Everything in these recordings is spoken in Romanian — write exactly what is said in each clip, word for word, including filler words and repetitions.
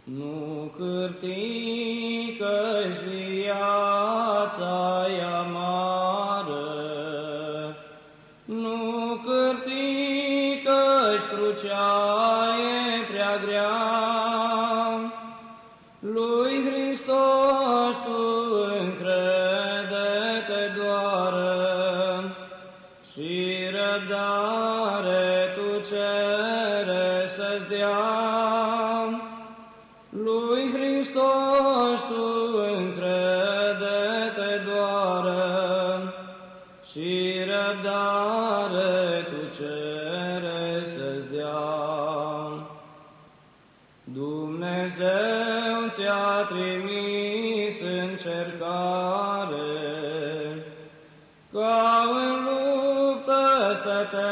Nu cârtii că-și viața-i amară, nu cârtii că-și crucea-i prea grea. Lui Hristos tu încrede-te doară și răbdare tu cere să-ți dea. Lui Hristos tu încrede-te doară și răbdare tu cere să-ți dea. Dumnezeu ți-a trimis încercare, ca în luptă să te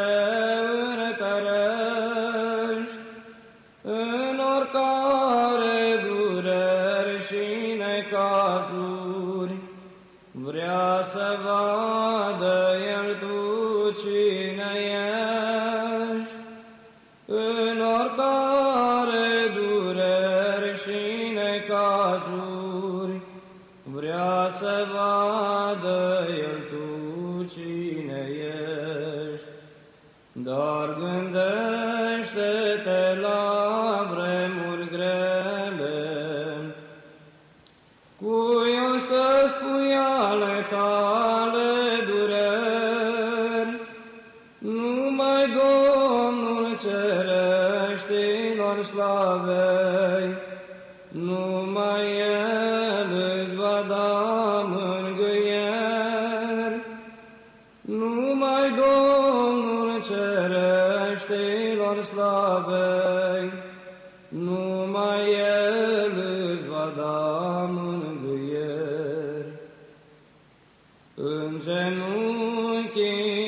întărești, în oricare dureri și necazuri, vrea să vadă El tu cine ești. În oricare dureri și necazuri, vrea să vadă El tu cine ești. Dar gândește-te la vremuri grele, cui o să spui ale tale dureri, numai Domnul cereștilor slavei, numai El îți va da mângâieri, numai Domnul cereștilor slavei, numai El îți va da mângâieri. În genunchi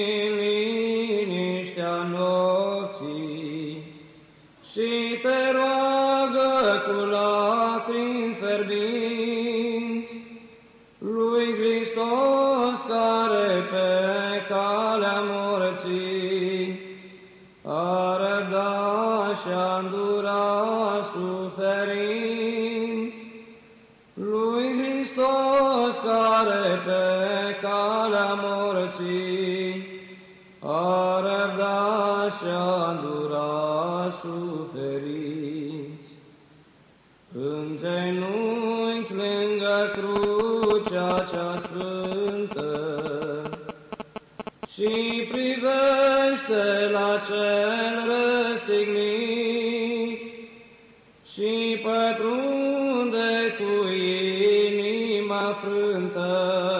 liniștea nopții și te roagă cu lacrimi fierbinți, lui Hristos care pe calea morții a răbdat și-a îndurat suferinți, lui Hristos care pe calea morții a răbdat și-a îndurat suferinți. În genunchi lângă crucea cea sfântă și privește la cel răstignit și pătrunde cu inima frântă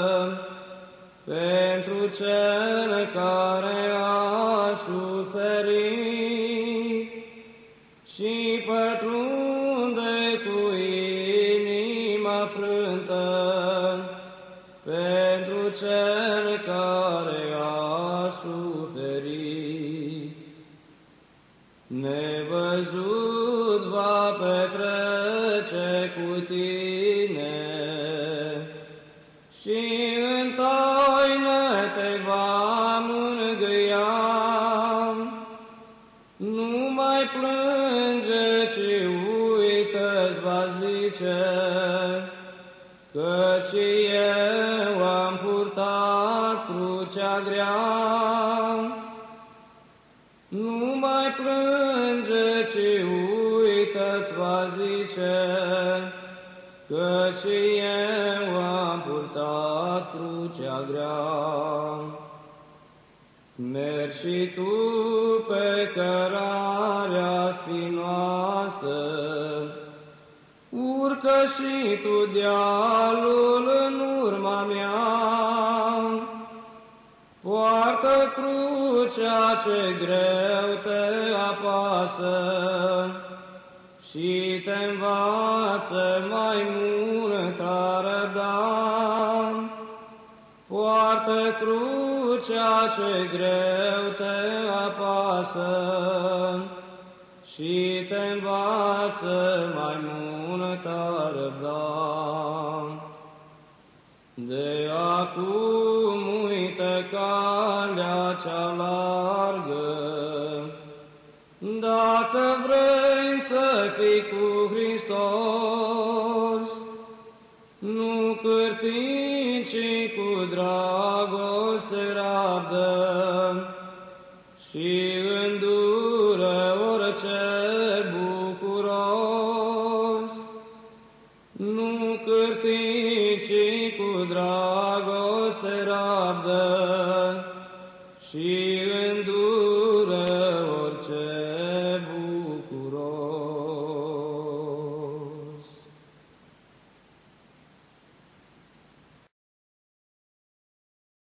pentru cel care a suferit și pătrunde cu inima frântă pentru cel care a suferit. Nevăzut va petrece cu tine și în taină te va mângâia. Nu mai plânge, ci uită-ți va zice, căci eu am purtat crucea grea. Nu mai plânge, ci uită-ți va zice, căci eu am purtat crucea grea. Mergi și tu pe cărarea spinoasă, urcă și tu dealul în urma mea, poartă crucea ce greu te apasă și te învață mai mult a răbda. Poartă crucea ce greu te apasă și te învață mai mult a răbda. De acum uită calea cea largă, dacă vrei să fii cu Hristos, Hristos. Nu cârtii, ci cu dragoste rabdă și îndură orice bucuros. Nu cârtii, ci cu dragoste rabdă și